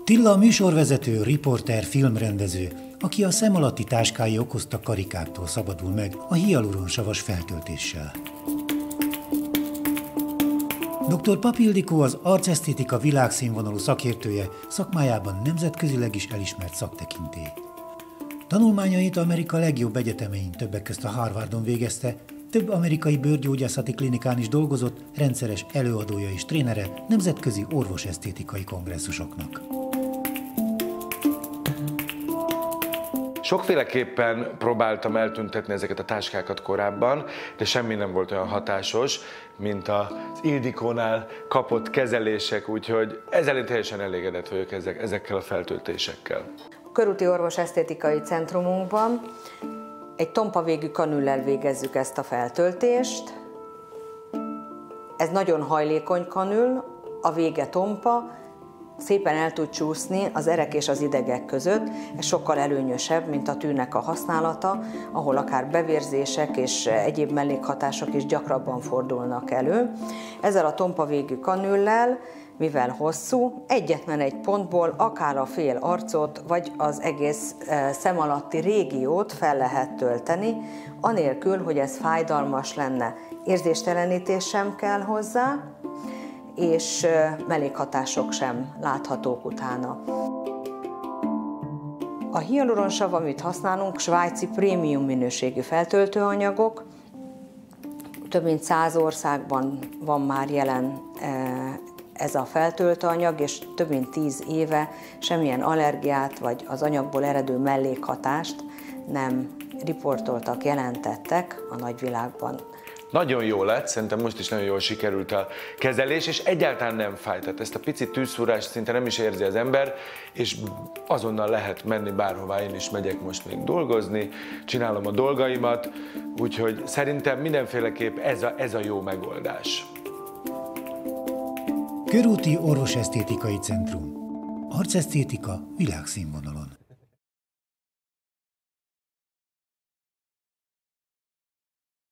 Tilla a műsorvezető, riporter, filmrendező, aki a szem alatti táskái okozta karikáktól szabadul meg a hialuronsavas feltöltéssel. Dr. Papi Ildikó az arcesztétika világszínvonalú szakértője, szakmájában nemzetközileg is elismert szaktekintély. Tanulmányait Amerika legjobb egyetemein, többek közt a Harvardon végezte, több amerikai bőrgyógyászati klinikán is dolgozott, rendszeres előadója és trénere nemzetközi orvosesztétikai kongresszusoknak. Sokféleképpen próbáltam eltüntetni ezeket a táskákat korábban, de semmi nem volt olyan hatásos, mint az Ildikónál kapott kezelések, úgyhogy ezzel én teljesen elégedett vagyok ezekkel a feltöltésekkel. A Körúti Orvosesztétikai Centrumunkban egy tompa végű kanüllel végezzük ezt a feltöltést. Ez nagyon hajlékony kanül, a vége tompa, szépen el tud csúszni az erek és az idegek között, ez sokkal előnyösebb, mint a tűnek a használata, ahol akár bevérzések és egyéb mellékhatások is gyakrabban fordulnak elő. Ezzel a tompa végű kanüllel, mivel hosszú, egyetlen egy pontból akár a fél arcot, vagy az egész szem alatti régiót fel lehet tölteni, anélkül, hogy ez fájdalmas lenne. Érzéstelenítés sem kell hozzá, és mellékhatások sem láthatók utána. A hialuronsav, amit használunk, svájci prémium minőségű feltöltőanyagok. Több mint 100 országban van már jelen ez a feltöltőanyag, és több mint 10 éve semmilyen allergiát vagy az anyagból eredő mellékhatást nem riportoltak, jelentettek a nagyvilágban. Nagyon jó lett, szerintem most is nagyon jól sikerült a kezelés, és egyáltalán nem fáj. Tehát ezt a pici tűzszúrást szinte nem is érzi az ember, és azonnal lehet menni bárhová. Én is megyek most még dolgozni, csinálom a dolgaimat, úgyhogy szerintem mindenféleképp ez a jó megoldás. Körúti Orvosesztétikai Centrum. Arcesztétika világszínvonalon.